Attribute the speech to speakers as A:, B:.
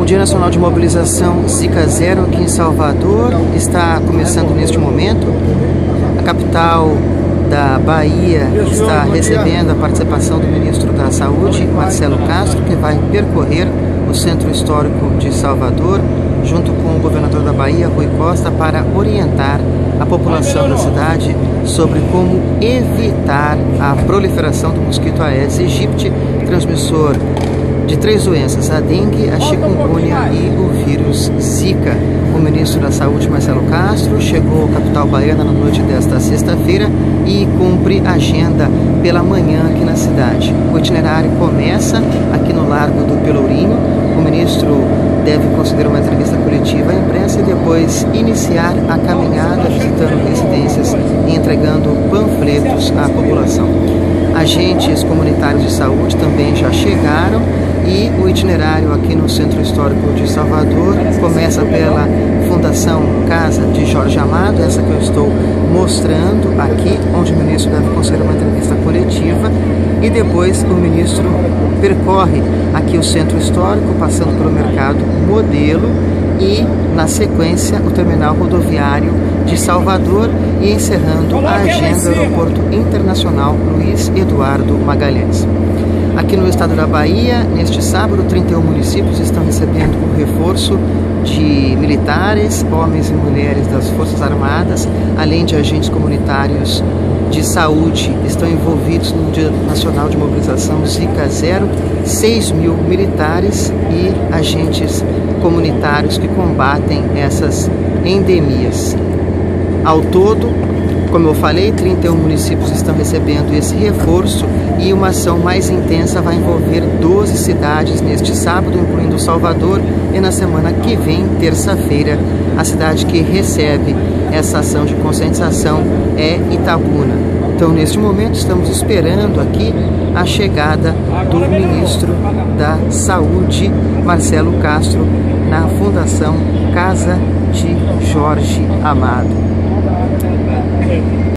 A: Dia Nacional de Mobilização Zika Zero aqui em Salvador está começando neste momento. A capital da Bahia está recebendo a participação do ministro da Saúde, Marcelo Castro, que vai percorrer o Centro Histórico de Salvador, junto com o governador da Bahia, Rui Costa, para orientar a população da cidade sobre como evitar a proliferação do mosquito Aedes aegypti, transmissor de 3 doenças, a dengue, a chikungunya e o vírus Zika. O ministro da Saúde, Marcelo Castro, chegou à capital baiana na noite desta sexta-feira e cumpre agenda pela manhã aqui na cidade. O itinerário começa aqui no Largo do Pelourinho. O ministro deve conceder uma entrevista coletiva à imprensa e depois iniciar a caminhada visitando residências e entregando panfletos à população. Agentes comunitários de saúde também já chegaram e o itinerário aqui no Centro Histórico de Salvador começa pela Fundação Casa de Jorge Amado, essa que eu estou mostrando aqui, onde o ministro deve conceder uma entrevista coletiva, e depois o ministro percorre aqui o Centro Histórico, passando pelo Mercado Modelo e, na sequência, o Terminal Rodoviário de Salvador e encerrando a agenda do Aeroporto Internacional Luiz Eduardo Magalhães. Aqui no estado da Bahia, neste sábado, 31 municípios estão recebendo o reforço de militares, homens e mulheres das Forças Armadas, além de agentes comunitários de saúde. Estão envolvidos no Dia Nacional de Mobilização Zika Zero, 6 mil militares e agentes comunitários que combatem essas endemias. Ao todo, como eu falei, 31 municípios estão recebendo esse reforço e uma ação mais intensa vai envolver 12 cidades neste sábado, incluindo Salvador, e na semana que vem, terça-feira, a cidade que recebe essa ação de conscientização é Itabuna. Então, neste momento, estamos esperando aqui a chegada do ministro da Saúde, Marcelo Castro, na Fundação Casa de Jorge Amado.